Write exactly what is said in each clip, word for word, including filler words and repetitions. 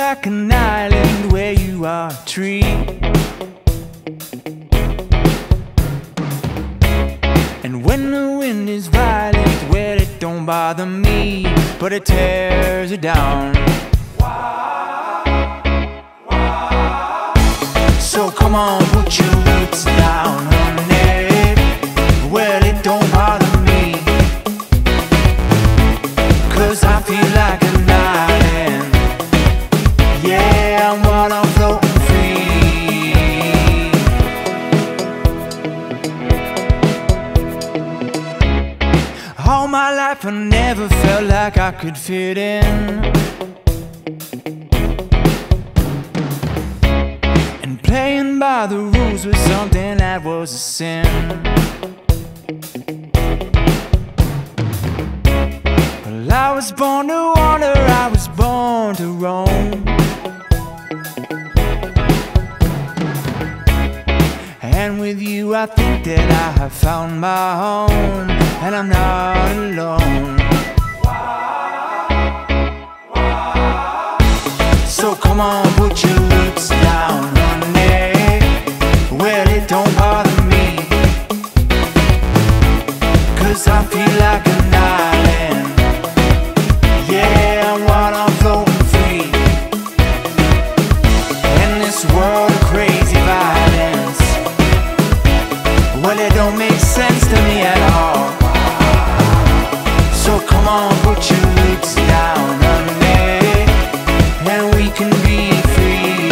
like an island where you are a tree. And when the wind is violent, well, it don't bother me, but it tears it down. So come on, put your roots down, honey. Well, it don't bother me, 'cause I feel like an island. Yeah, I'm wild, I'm floating free. All my life I never felt like I could fit in, and playing by the rules was something that was a sin. Well, I was born to wander, I was born to roam, and with you I think that I have found my home, and I'm not alone. So come on, put your roots down, honey. Well, it don't bother me, 'cause I feel like an island. Yeah, I'm wild, I'm floating free. In this world of crazy violence, well, it don't make sense to me at all. So come on, put your roots down, honey, and we can be free.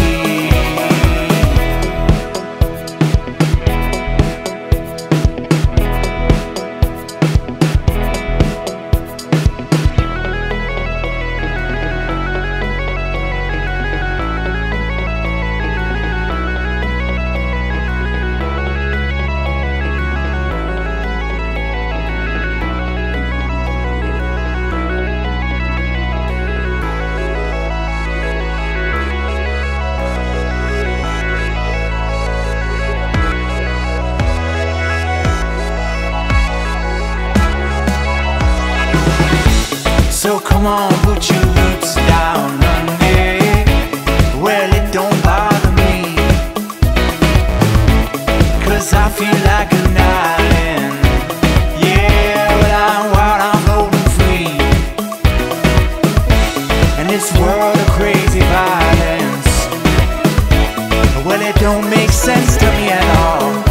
So come on, put your roots down, honey. Well, it don't bother me, 'cause I feel like an island. Yeah, but I'm wild, I'm floating free. And this world of crazy violence, well, it don't make sense to me at all.